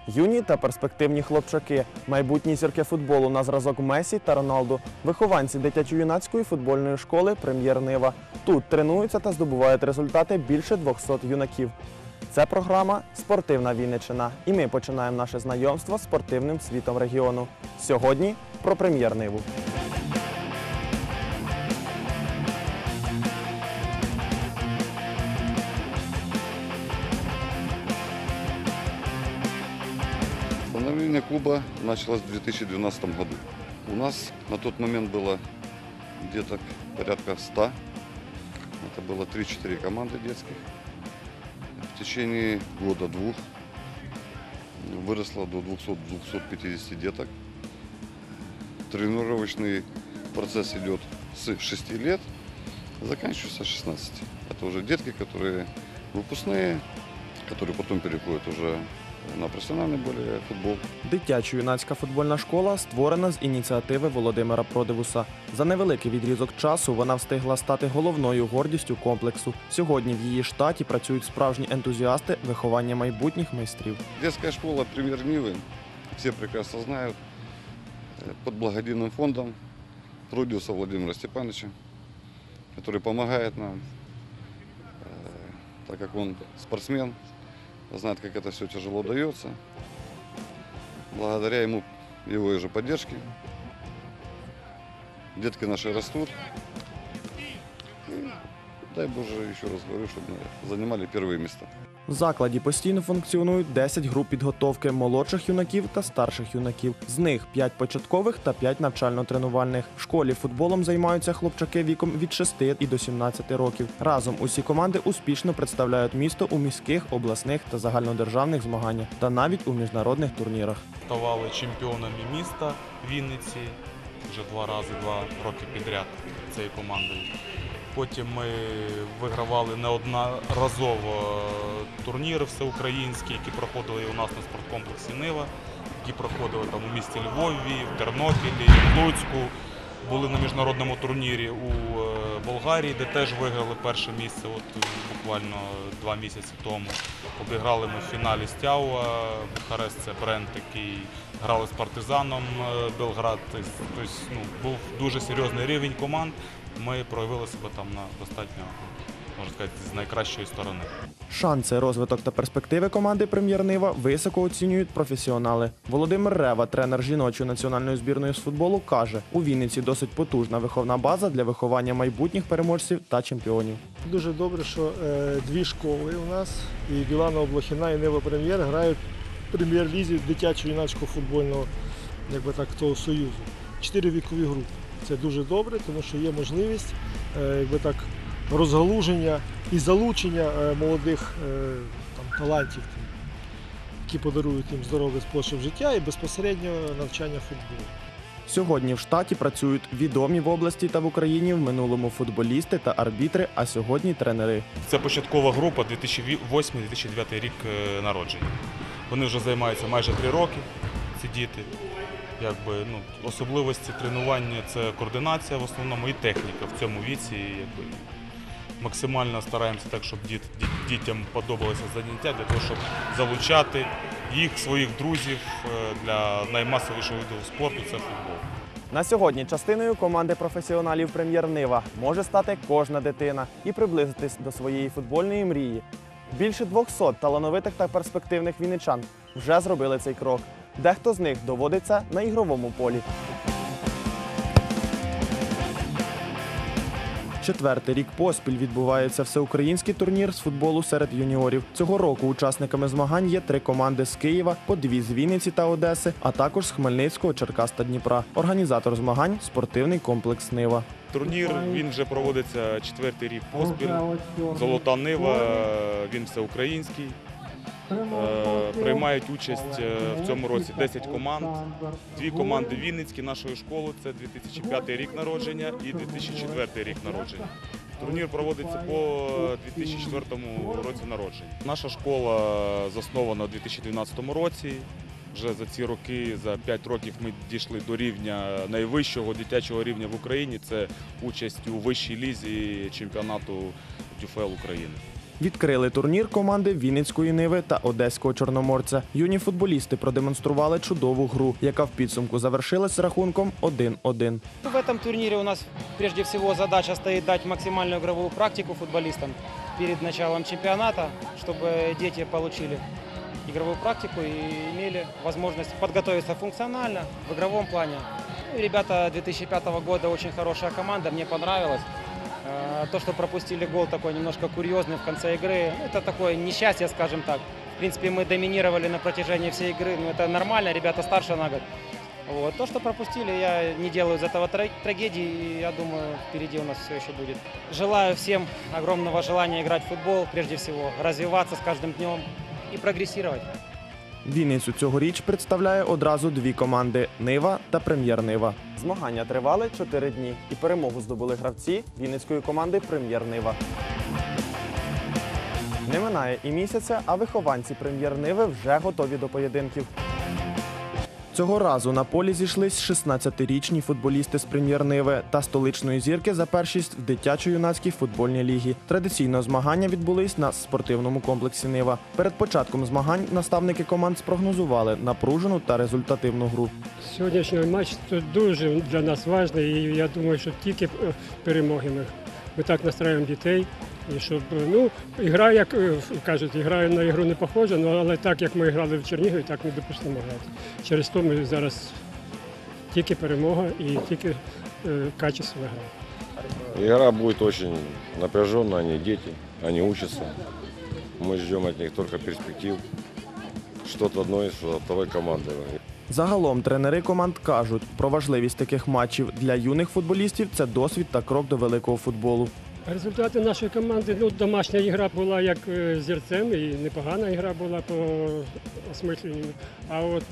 Юні та перспективні хлопчаки, майбутні зірки футболу на зразок Месі та Роналду, вихованці дитячо-юнацької футбольної школи «Прем'єр-Нива». Тут тренуються та здобувають результати більше 200 юнаків. Це програма «Спортивна Вінниччина» і ми починаємо наше знайомство з спортивним світом регіону. Сьогодні про «Прем'єр-Ниву». Становление клуба началось в 2012 году. У нас на тот момент было где-то порядка 100. Это было 3-4 команды детских. В течение года-двух выросло до 200-250 деток. Тренировочный процесс идет с 6 лет, заканчивается 16. Это уже детки, которые выпускные, которые потом переходят уже на професіональний более футбол. Дитячо-юнацька футбольна школа створена з ініціативи Володимира Продивуса. За невеликий відрізок часу вона встигла стати головною гордістю комплексу. Сьогодні в її штаті працюють справжні ентузіасти виховання майбутніх майстрів. Детская школа «Прем'єр-Ниви», все прекрасно знают, под благодійним фондом Продивуса Владимира Степановича, который помогает нам, так как он спортсмен, знает, как это все тяжело дается. Благодаря ему, его же поддержке, детки наши растут. И, дай Боже, еще раз говорю, чтобы мы занимали первые места. В закладі постійно функціонують 10 груп підготовки молодших юнаків та старших юнаків. З них 5 початкових та 5 навчально-тренувальних. В школі футболом займаються хлопчаки віком від 6 і до 17 років. Разом усі команди успішно представляють місто у міських, обласних та загальнодержавних змаганнях та навіть у міжнародних турнірах. Ставали чемпіонами міста Вінниці вже 2 роки підряд цією командою. Потім ми вигравали неодноразово турніри всеукраїнські, які проходили у нас на спорткомплексі «Нива», які проходили там у місті Львові, в Тернопілі, в Луцьку. Були на міжнародному турнірі у Болгарії, де теж виграли перше місце буквально 2 місяці тому. Обіграли ми в фіналі Стяуа, Бухарест – це бренд, який грали з «Партизаном» Белград. Тобто, був дуже серйозний рівень команд. Ми проявили себе там на достатньо, можна сказати, з найкращої сторони. Шанси, розвиток та перспективи команди «Прем'єр-Нива» високо оцінюють професіонали. Володимир Рева, тренер жіночої національної збірної з футболу, каже, у Вінниці досить потужна виховна база для виховання майбутніх переможців та чемпіонів. Дуже добре, що 2 школи у нас, і Біланова Блохіна, і Нива Прем'єр грають в прем'єр-лізі дитячо-юнацького футбольного, того союзу. 4 вікові групи. Це дуже добре, тому що є можливість розгалуження і залучення молодих талантів, які подарують їм здоровий спосіб життя і безпосередньо навчання футболу. Сьогодні в штаті працюють відомі в області та в Україні в минулому футболісти та арбітри, а сьогодні тренери. Це початкова група 2008-2009 рік народження. Вони вже займаються майже 3 роки, ці діти. Особливості тренування – це координація в основному і техніка в цьому віці. Максимально стараємося так, щоб дітям подобалося заняття, для того, щоб залучати їх, своїх друзів для наймасовішого виду спорту – це футбол. На сьогодні частиною команди професіоналів «Прем'єр-Нива» може стати кожна дитина і приблизитись до своєї футбольної мрії. Більше 200 талановитих та перспективних вінничан вже зробили цей крок. Дехто з них доводиться на ігровому полі. 4-й рік поспіль відбувається всеукраїнський турнір з футболу серед юніорів. Цього року учасниками змагань є 3 команди з Києва, по 2 з Вінниці та Одеси, а також з Хмельницького, Черкас та Дніпра. Організатор змагань – спортивний комплекс «Нива». Турнір, він вже проводиться 4-й рік поспіль. «Золота Нива», він всеукраїнський. Приймають участь в цьому році 10 команд. 2 команди вінницькі нашої школи, це 2005 рік народження і 2004 рік народження. Турнір проводиться по 2004 році народження. Наша школа заснована у 2012 році. Вже за ці роки, за 5 років ми дійшли до рівня найвищого дитячого рівня в Україні. Це участь у вищій лізі чемпіонату ДЮФЛ України. Відкрили турнір команди Вінницької Ниви та Одеського Чорноморця. Юні футболісти продемонстрували чудову гру, яка в підсумку завершилась рахунком 1-1. В этом турнире у нас прежде всего задача стоит дать максимальную игровую практику футболистам перед началом чемпионата, чтобы дети получили игровую практику и имели возможность подготовиться функционально в игровом плане. Ну и ребята 2005 года очень хорошая команда, мне понравилось. То, что пропустили гол такой немножко курьезный в конце игры, это такое несчастье, скажем так. В принципе, мы доминировали на протяжении всей игры, но это нормально, ребята старше на год. Вот. То, что пропустили, я не делаю из этого трагедии, и я думаю, впереди у нас все еще будет. Желаю всем огромного желания играть в футбол, прежде всего, развиваться с каждым днем и прогрессировать. Вінницю цьогоріч представляє одразу дві команди – Нива та Прем'єр-Нива. Змагання тривали 4 дні і перемогу здобули гравці Вінницької команди Прем'єр-Нива. Не минає і місяця, а вихованці Прем'єр-Ниви вже готові до поєдинків. Цього разу на полі зійшлись 16-річні футболісти з Прем'єр-Ниви та столичної зірки за першість в дитячо-юнацькій футбольній лігі. Традиційно змагання відбулись на спортивному комплексі «Нива». Перед початком змагань наставники команд спрогнозували напружену та результативну гру. Сьогоднішній матч тут дуже для нас важливий, і я думаю, що тільки перемоги ми так настроюємо дітей. І щоб, ігра, як кажуть, ігра на ігру не похожа, але так, як ми грали в Чернігові, так не допустимо грати. Через то ми зараз тільки перемога і тільки качественна гра. Игра будет очень напряженная, они дети, они учатся. Мы ждем от них только перспектив, что-то одной, что второй команды. Загалом тренери команд кажуть, про важливість таких матчів для юних футболістів – це досвід та крок до великого футболу. Результати нашої команди, домашня гра була як зірцем, і непогана гра була по осмисленню. А от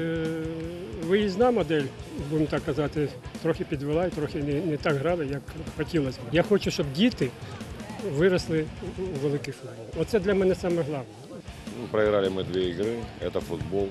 виїзна модель, будемо так казати, трохи підвела і трохи не так грали, як хотілося б. Я хочу, щоб діти виросли у великий футбол. Оце для мене саме головне. Проиграли мы 2 игры, это футбол.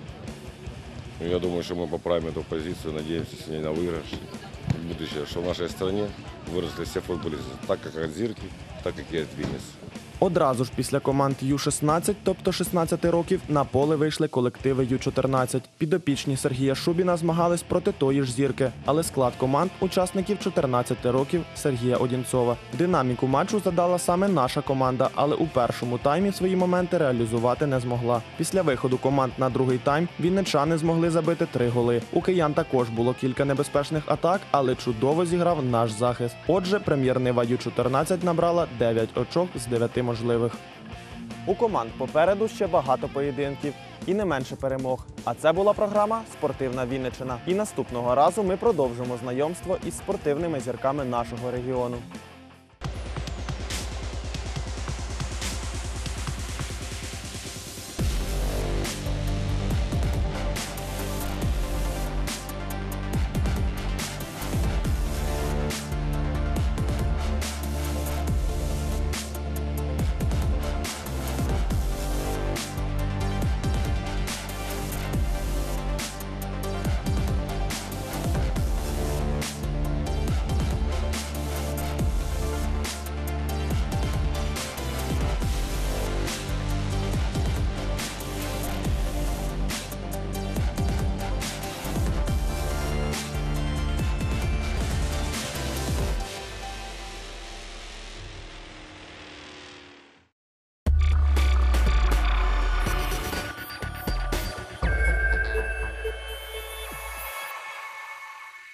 Я думаю, что мы поправим эту позицию, надеемся с ней на выигрыш. Будущее, что в нашей стране выросли все футболисты, так как от Зирки, так как и от Винницы. Одразу ж після команд Ю-16, тобто 16 років, на поле вийшли колективи Ю-14. Підопічні Сергія Шубіна змагались проти тої ж зірки, але склад команд учасників 14 років Сергія Одінцова. Динаміку матчу задала саме наша команда, але у першому таймі свої моменти реалізувати не змогла. Після виходу команд на другий тайм вінничани змогли забити 3 голи. У киян також було кілька небезпечних атак, але чудово зіграв наш захист. Отже, Прем'єр-Нива Ю-14 набрала 9 очок з 9 можливих. У команд попереду ще багато поєдинків і не менше перемог. А це була програма «Спортивна Вінниччина». І наступного разу ми продовжимо знайомство із спортивними зірками нашого регіону.